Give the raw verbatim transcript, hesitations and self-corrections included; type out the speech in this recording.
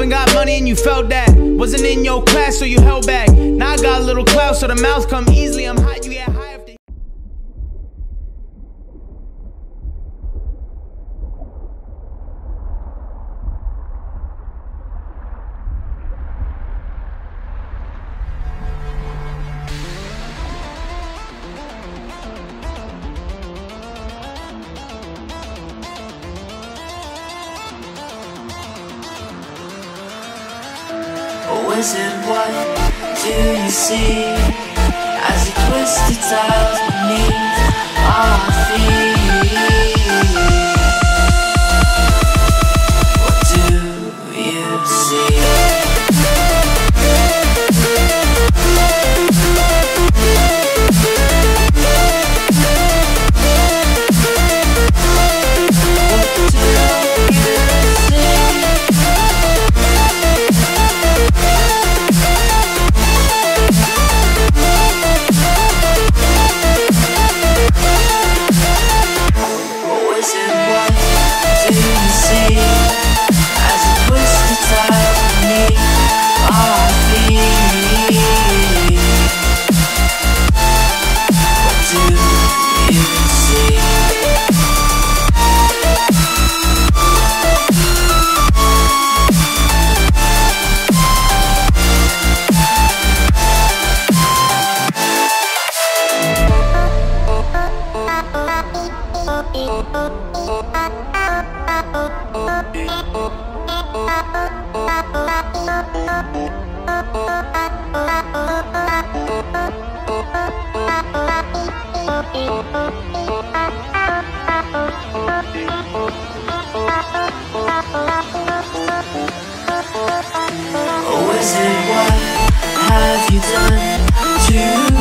and got money and you felt that. Wasn't in your class so you held back. Now I got a little clout so the mouth come easily. I'm hot, you get high if they Wizard, what do you see as you twist the tiles beneath our feet? What do you see? Wizard, what have you done to